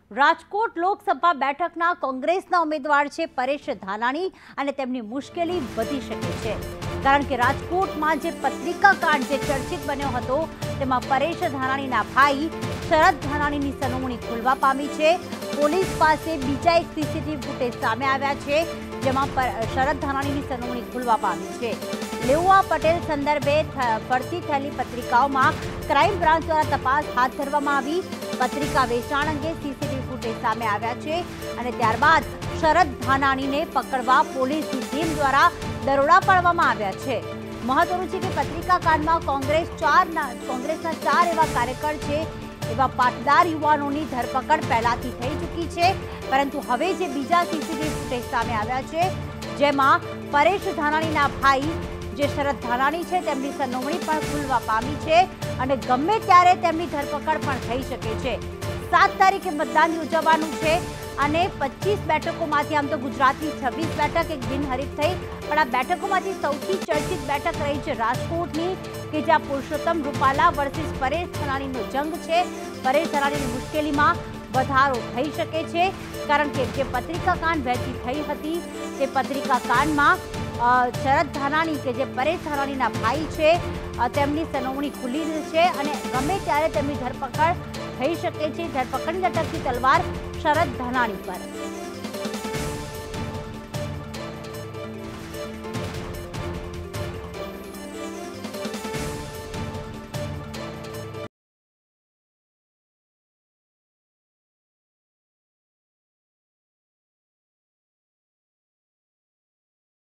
રાજકોટ લોકસભા બેઠકના કોંગ્રેસના ઉમેદવાર છે પરેશ ધાનાણી અને તેમની મુશ્કેલી વધી શકે છે કારણ કે રાજકોટમાં જે પત્રિકા કાંડ જે ચર્ચિત બન્યો હતો તેમાં પરેશ ધાનાણીના ભાઈ શરદ ધાનાણીની સંડોવણી ખુલવા પામી છે। પોલીસ પાસે બીજા એક સીસીટીવી ફૂટેજ સામે આવ્યા છે જેમાં શરદ ધાનાણીની સંડોવણી ખુલવા પામી છે। લેઉવા પટેલ સંદર્ભે ફરતી થયેલી પત્રિકાઓમાં ક્રાઇમ બ્રાન્ચ દ્વારા તપાસ હાથ ધરવામાં આવી। પત્રિકા વેચાણ અંગે સીસીટીવી ફૂટેજ સામે આવ્યા છે અને ત્યારબાદ શરદ ધાનાણીને પકડવા પોલીસની ટીમ દ્વારા દરોડા પાડવામાં આવ્યા છે। મહત્વનું છે કે પત્રિકા કાંડમાં કોંગ્રેસના 4 એવા કાર્યકર છે એવા પાટીદાર યુવાનોની ધરપકડ પહેલાથી થઈ ચૂકી છે, પરંતુ હવે જે બીજા સીસીટીવી ફૂટેજ સામે આવ્યા છે જેમાં પરેશ ધાનાણીના ભાઈ જે શરદ ધાનાણી છે તેમની સંડોવણી પણ ખુલવા પામી છે અને ગમે ત્યારે તેમની ધરપકડ પણ થઈ શકે છે। 7 તારીખે મતદાન યોજવાનું છે અને 25 બેઠકોમાંથી આમ તો ગુજરાતની 26 બેઠક એક બિનહરીફ થઈ, પણ આ બેઠકોમાંથી સૌથી ચર્ચિત બેઠક રહી છે રાજકોટની કે જ્યાં પુરુષોત્તમ રૂપાલા વર્સિસ પરેશ ધાનાણીનો જંગ છે। પરેશ ધાનાણીની મુશ્કેલીમાં વધારો થઈ શકે છે કારણ કે જે પત્રિકા કાંડ વહેતી થઈ હતી તે પત્રિકા કાંડમાં શરદ ધાનાણી કે જે પરેશ ધાનાણીના ભાઈ છે તેમની સંડોવણી ખુલી છે અને ગમે ત્યારે તેમની ધરપકડ થઈ શકે છે। ધરપકડની લટકતી તલવાર શરદ ધાનાણી પર।